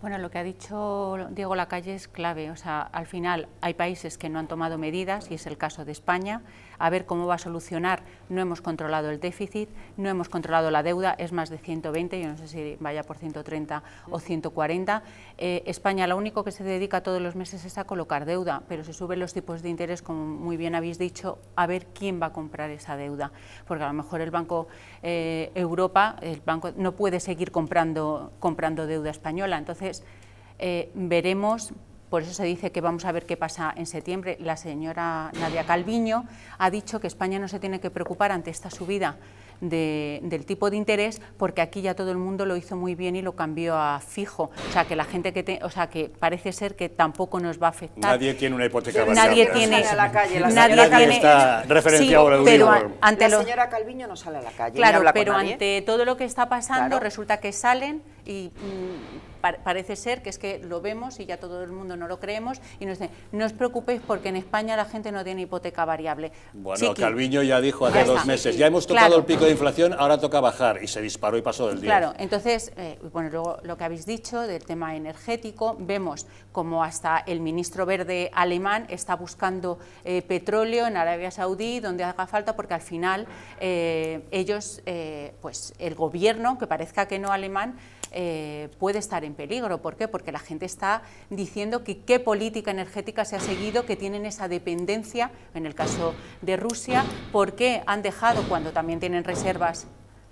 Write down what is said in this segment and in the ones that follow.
Bueno, lo que ha dicho Diego Lacalle es clave. O sea, al final hay países que no han tomado medidas, y es el caso de España. A ver cómo va a solucionar. No hemos controlado el déficit, no hemos controlado la deuda, es más de 120, yo no sé si vaya por 130 o 140. España lo único que se dedica todos los meses es a colocar deuda, pero se suben los tipos de interés, como muy bien habéis dicho, a ver quién va a comprar esa deuda. Porque a lo mejor el Banco Europa, el banco no puede seguir comprando deuda española. Entonces, veremos. Por eso se dice que vamos a ver qué pasa en septiembre. La señora Nadia Calviño ha dicho que España no se tiene que preocupar ante esta subida del tipo de interés, porque aquí ya todo el mundo lo hizo muy bien y lo cambió a fijo. O sea, que la gente que parece ser que tampoco nos va a afectar. Nadie tiene una hipoteca variable. Nadie tiene a la calle. Nadie tiene, está referenciado sí, al pero Euribor. ante la señora Calviño no sale a la calle. Claro, ni habla pero con nadie. ante todo lo que está pasando, Claro. resulta que salen y parece ser que es que lo vemos y ya todo el mundo no lo creemos y nos dicen: no os preocupéis porque en España la gente no tiene hipoteca variable. Bueno, Chiqui. Calviño ya dijo hace Ya 2 está. meses, ya hemos tocado Claro. el pico de inflación, ahora toca bajar, y se disparó y pasó del 10. Claro, entonces, bueno, luego lo que habéis dicho del tema energético, vemos como hasta el ministro verde alemán está buscando petróleo en Arabia Saudí, donde haga falta, porque al final ellos, pues el gobierno, que parezca que no alemán, puede estar en peligro. ¿Por qué? Porque la gente está diciendo que qué política energética se ha seguido, que tienen esa dependencia, en el caso de Rusia, por qué han dejado cuando también tienen reservas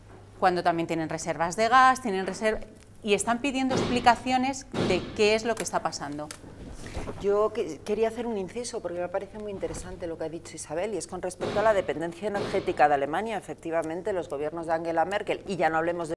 de gas, y están pidiendo explicaciones de qué es lo que está pasando. Yo quería hacer un inciso porque me parece muy interesante lo que ha dicho Isabel, y es con respecto a la dependencia energética de Alemania. Efectivamente, los gobiernos de Angela Merkel, y ya no hablemos de